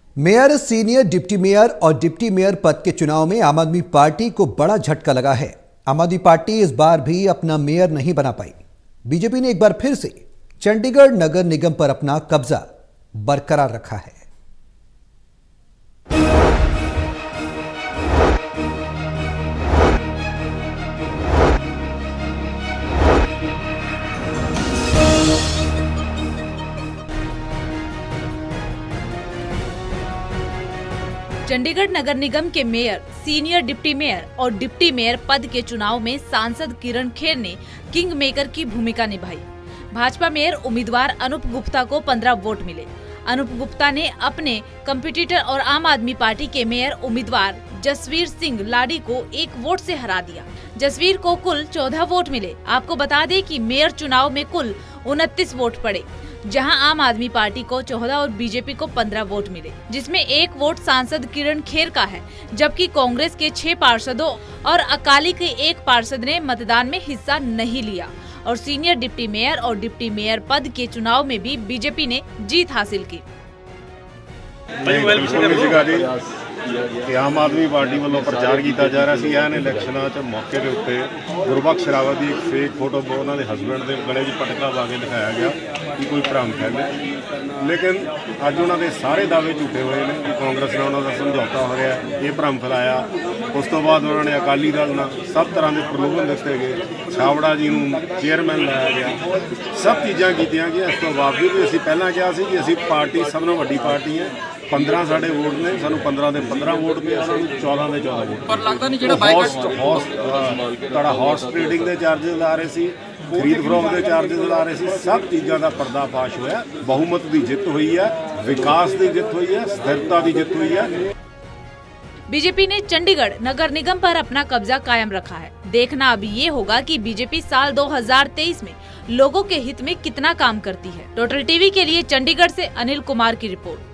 Mayor, senior deputy mayor और deputy mayor पद के चुनाव में आम आदमी पार्टी को बड़ा झटका लगा है। आम आदमी पार्टी इस बार भी अपना मेयर नहीं बना पाई। बीजेपी ने एक बार फिर से चंडीगढ़ नगर निगम पर अपना कब्जा बरकरार रखा है। चंडीगढ़ नगर निगम के मेयर, सीनियर डिप्टी मेयर और डिप्टी मेयर पद के चुनाव में सांसद किरण खेर ने किंग मेकर की भूमिका निभाई। भाजपा मेयर उम्मीदवार अनूप गुप्ता को 15 वोट मिले। अनूप गुप्ता ने अपने कंपटीटर और आम आदमी पार्टी के मेयर उम्मीदवार जसवीर सिंह लाड़ी को 1 वोट से हरा दिया। जसवीर को कुल 14 वोट मिले। आपको बता दें कि मेयर चुनाव में कुल 29 वोट पड़े, जहां आम आदमी पार्टी को 14 और बीजेपी को 15 वोट मिले, जिसमें 1 वोट सांसद किरण खेर का है, जबकि कांग्रेस के 6 पार्षदों और अकाली के 1 पार्षद ने मतदान में हिस्सा नहीं लिया। और सीनियर डिप्टी मेयर और डिप्टी मेयर पद के चुनाव में भी बीजेपी ने जीत हासिल की। कि आम आदमी पार्टी वालों प्रचार किया जा रहा है इन इलैक्शनों मौके के उत्ते गुरबख्श रावत की एक फेक फोटो उन्होंने हसबैंड के गले च पटका पा के दिखाया गया कि कोई भ्रम फैले, लेकिन अज उन्होंने सारे दावे झूठे हुए हैं कि कांग्रेस ने उन्होंने समझौता हो रहा है, ये भ्रम फैलाया। उस तो बाद उन्होंने अकाली दल न सब तरह के प्रलोभन दस्ते गए, छावड़ा जी को चेयरमैन लाया गया, सब चीज़ां कीतियां गई। इस तो बावजूद भी असीं पहलां कहा सी कि असीं पार्टी सब नालों वड्डी पार्टी है, 15 साढ़े वोट ने, सानू 15 के 15 वोट पे, 14 के 14 वोट। पर लगता नहीं हॉर्स ट्रेडिंग के चार्जेस ला रहे सी, खरीद फरोख्त के चार्जेस ला रहे सी, सब चीज़ों का पर्दाफाश होया। बहुमत की जित हुई है, विकास की जित हुई है, स्थिरता की जित हुई है। बीजेपी ने चंडीगढ़ नगर निगम पर अपना कब्जा कायम रखा है। देखना अब ये होगा कि बीजेपी साल 2023 में लोगों के हित में कितना काम करती है। टोटल टीवी के लिए चंडीगढ़ से अनिल कुमार की रिपोर्ट।